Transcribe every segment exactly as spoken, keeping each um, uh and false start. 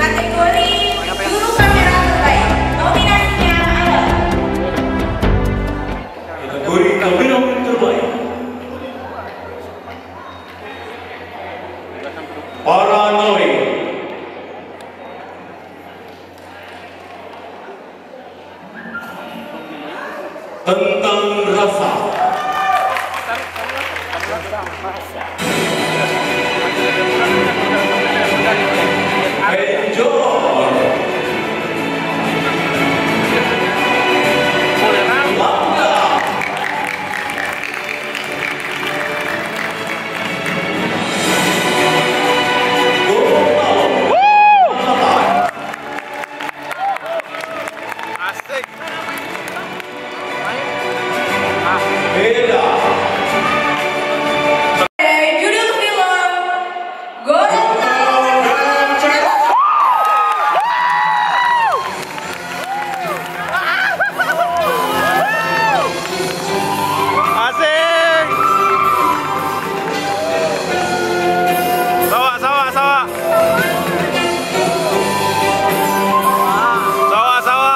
kategori juru kamera terbaik. Nominasinya adalah kategori kamera terbaik Paranoid. Tentang rasa. Enjoy. Asik. Beda. judul film Gorontalo. Asik. Sawa, sawa, sawa. Sawa, sawa.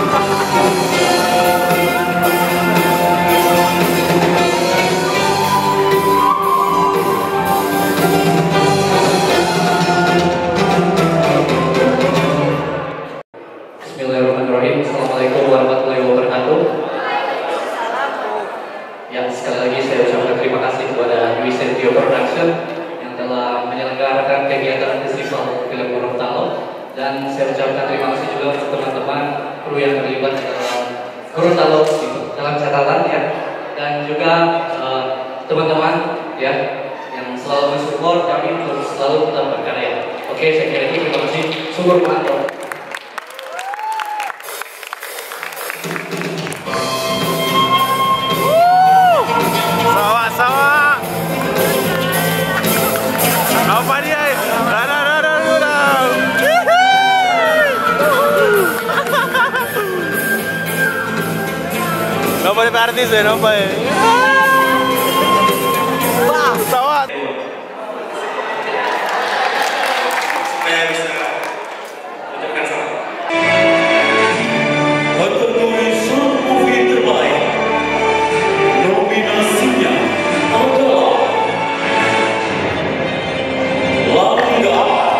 Bismillahirrahmanirrahim. Assalamualaikum warahmatullahi wabarakatuh. Ya, sekali lagi saya ucapkan terima kasih kepada Dwi Setio Production yang telah menyelenggarakan kegiatan festival film Gorontalo, dan saya ucapkan terima kasih juga untuk teman-teman kru yang terlibat dalam Gorontalo dalam catatan ya, dan juga eh, teman-teman ya yang selalu mensupport kami untuk selalu tetap berkarya. Oke, saya kira itu. Terima kasih. Sungguh mantap. Sawa, sawa. Apa dia? Dah, dah, dah, dah, dah, dah. Nampak dia artis ya, nampak ya. Wah, sawa. Kategori short movie terbaik. Nominasinya adalah Langga.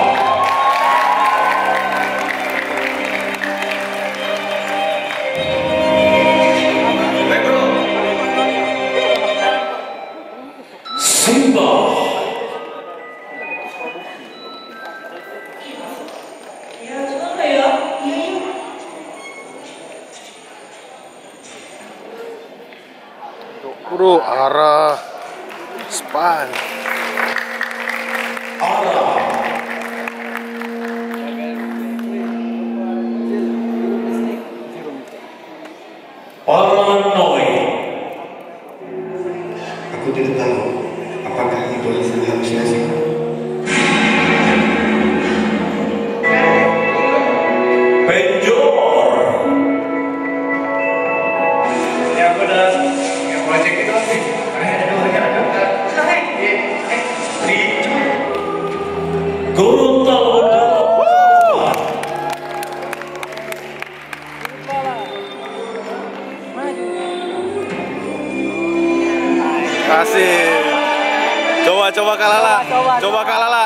Simba. Ya, coba ya. Bro, arah span. Ara. Paranoid. Aku tidak tahu apakah itu hasil halusinasi. Penjor. Ya aku udah yang proyek itu sih. Ada dua rekan-rekan. Gorontalo. Kasih. Coba, coba kalala. Coba kalala.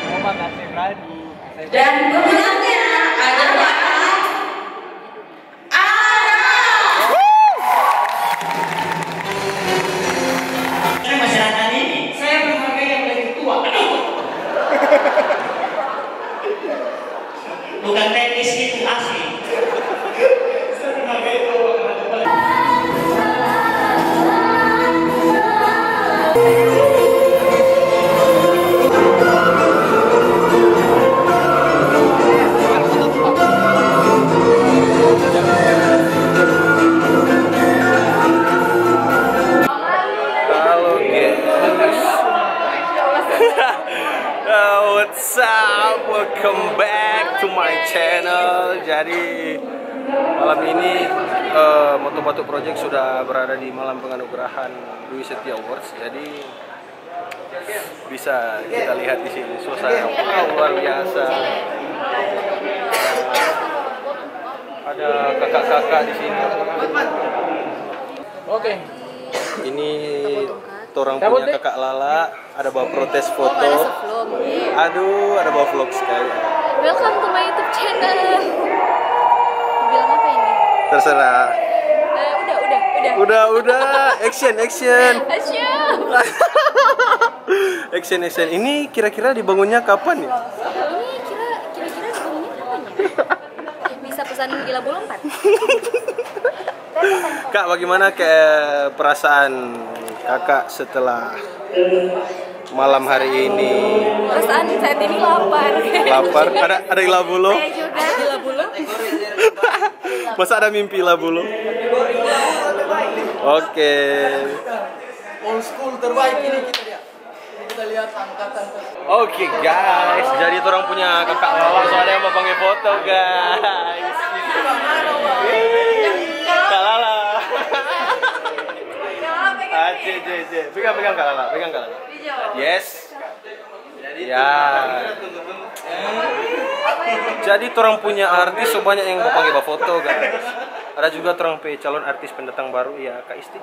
Dan pemenangnya adalah Ara. Masyarakat ini saya menghargai yang lebih tua. Bukan teknis itu asli. Saya menghargai itu. Halo guys. Uh, what's up? Welcome back to my channel. Jadi malam ini uh, Moto Batu Project sudah berada di malam penganugerahan Dwi Setio Awards. Jadi bisa kita lihat di sini suasana wow, luar biasa. ada kakak-kakak di sini. Oke. Ini orang punya kakak Lala, ada bawa protes foto. Aduh, ada bawa vlog sekali. Welcome to my YouTube channel. Bilang apa ini? Terserah. Uh, udah, udah, udah. Udah, udah. Action, action. Asyik. Action, action. Ini kira-kira dibangunnya kapan ya? Ini kira kira-kira dibangunnya kapan ya? Bisa pesan di Labu Lompat. Kak, bagaimana ke perasaan kakak setelah malam hari ini? Perasaan saat ini lapar. Lapar? Ada ada di Labulo? Saya juga di Labulo. Masa ada mimpi Labulo? Oke. Old school terbaik ini kita lihat. Kita lihat angkatan. Oke guys, jadi orang punya kakak Lala, soalnya yang mau panggil foto guys. Kak Lala. Ah, C, C, C. Pegang, pegang Kak Lala, pegang Kak Lala. Yes. Ya. Jadi orang punya artis sebanyak yang mau panggil foto guys. Ada juga orang pe calon artis pendatang baru ya Kak Isti.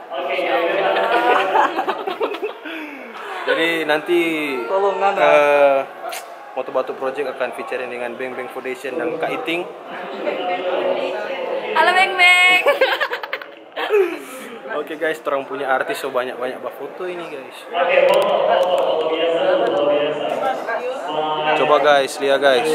Jadi nanti uh, Moto Batu Project akan featuring dengan Beng Beng Foundation dan Kak Iting. Halo Beng Beng. Oke guys, orang punya artis so banyak-banyak foto ini guys. Coba guys, lihat guys.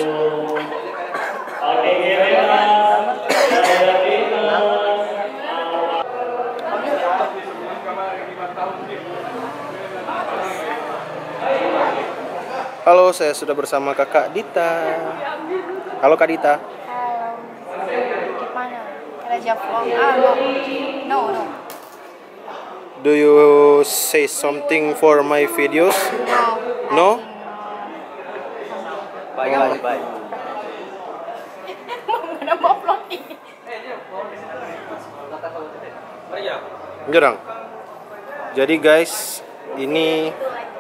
Halo, saya sudah bersama Kakak Dita. Halo Kak Dita. Halo. Gimana? Raja Vlog. Ah, no. No, no. Do you say something for my videos? No. No? Bye guys, bye. Mana mau vlogging? Jarang. Jadi guys, ini